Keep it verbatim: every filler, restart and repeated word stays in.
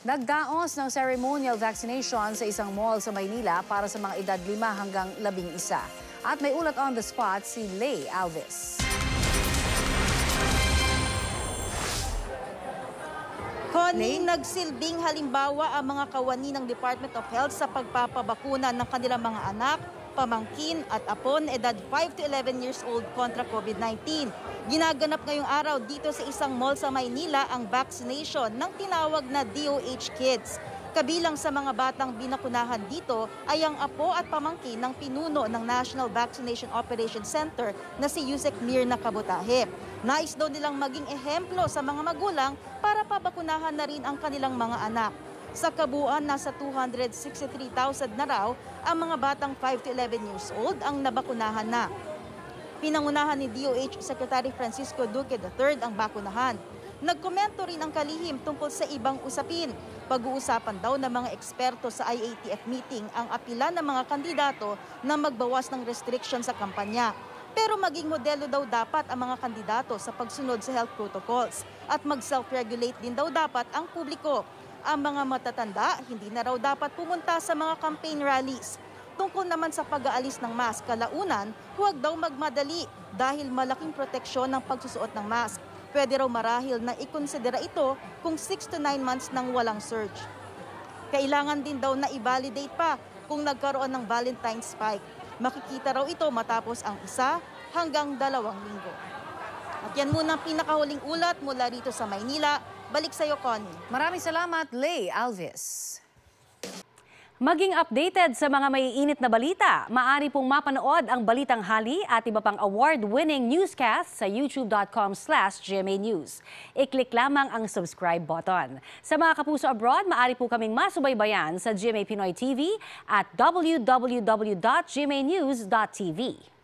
Nagdaos ng ceremonial vaccination sa isang mall sa Maynila para sa mga edad lima hanggang labing isa. At may ulat on the spot si Lay Alves. Connie, nagsilbing halimbawa ang mga kawani ng Department of Health sa pagpapabakuna ng kanilang mga anak, pamangkin at apo na edad five to eleven years old kontra COVID nineteen. Ginaganap ngayong araw dito sa isang mall sa Maynila ang vaccination ng tinawag na D O H Kids. Kabilang sa mga batang binakunahan dito ay ang apo at pamangkin ng pinuno ng National Vaccination Operation Center na si Yusek Mirna Kabutahe. Nais daw nilang maging ehemplo sa mga magulang para pabakunahan na rin ang kanilang mga anak. Sa kabuuan, nasa two hundred sixty-three thousand na raw ang mga batang five to eleven years old ang nabakunahan na. Pinangunahan ni D O H Secretary Francisco Duque the third ang bakunahan. Nagkomento rin ang kalihim tungkol sa ibang usapin. Pag-uusapan daw ng mga eksperto sa I A T F meeting ang apila ng mga kandidato na magbawas ng restriction sa kampanya. Pero maging modelo daw dapat ang mga kandidato sa pagsunod sa health protocols at mag-self-regulate din daw dapat ang publiko. Ang mga matatanda hindi na raw dapat pumunta sa mga campaign rallies. Tungkol naman sa pag-aalis ng mask kalaunan, huwag daw magmadali dahil malaking proteksyon ng pagsusuot ng mask. Pwede raw marahil na ikonsidera ito kung six to nine months nang walang surge. Kailangan din daw na i-validate pa kung nagkaroon ng Valentine spike. Makikita raw ito matapos ang isa hanggang dalawang linggo. At yan muna ang pinakahuling ulat mula rito sa Maynila. Balik sa iyo, Connie. Maraming salamat, Lay Alves. Maging updated sa mga maiinit na balita. Maaari pong mapanood ang Balitang Hali at iba pang award-winning newscast sa youtube dot com slash G M A News. I-click lamang ang subscribe button. Sa mga kapuso abroad, maaari po kaming masubaybayan sa G M A Pinoy T V at w w w dot g m a news dot t v.